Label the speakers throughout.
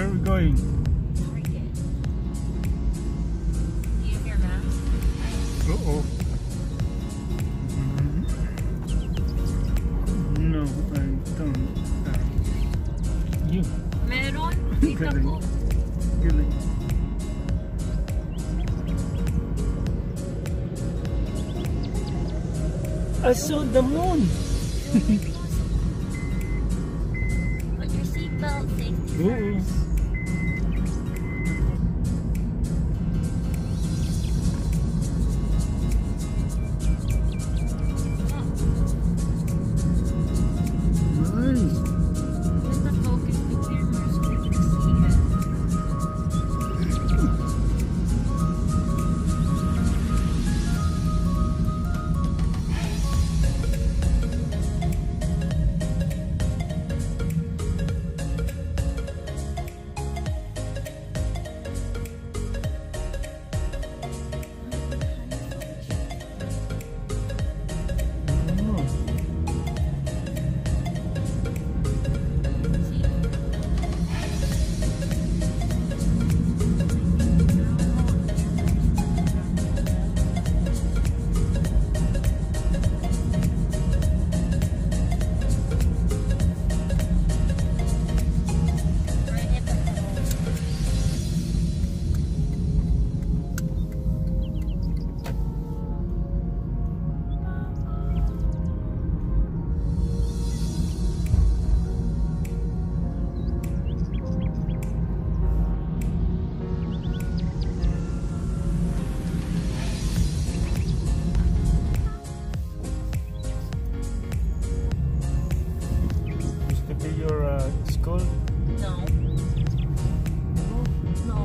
Speaker 1: are we going?
Speaker 2: Target. Do you have your mask?
Speaker 1: Uh-oh. No, I don't. You.
Speaker 2: Meron? Kita ko.
Speaker 1: Galing. I saw the moon.
Speaker 2: Put your seatbelt, safety
Speaker 1: Oo.
Speaker 2: first.
Speaker 1: Nice.
Speaker 2: Just the focus to camera so we can see it.
Speaker 1: Your school?
Speaker 2: No. No.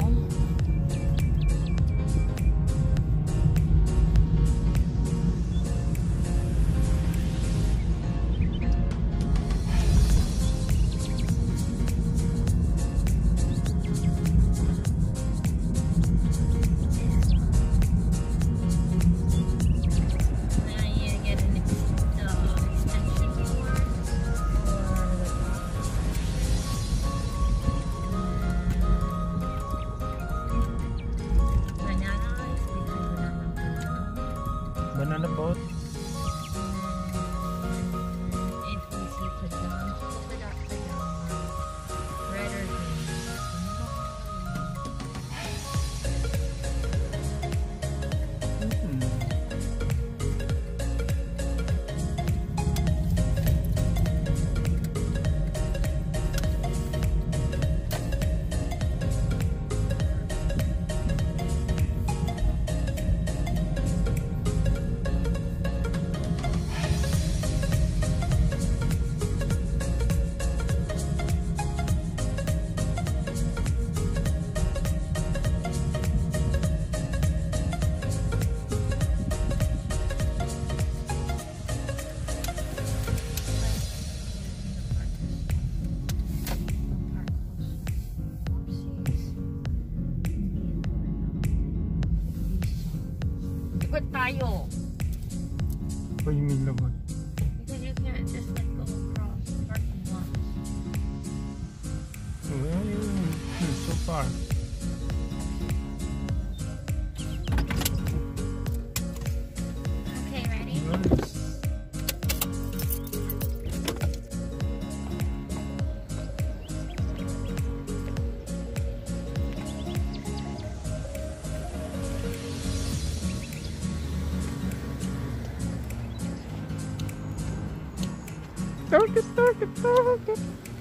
Speaker 1: Banana boat?
Speaker 2: If we see pajamas, we got pajamas. Red or green. Ikot tayo.
Speaker 1: What do you mean, Laban?
Speaker 2: Because you can't just like go across the parking lot.
Speaker 1: So far.
Speaker 2: Okay, ready?
Speaker 1: Nice. Target.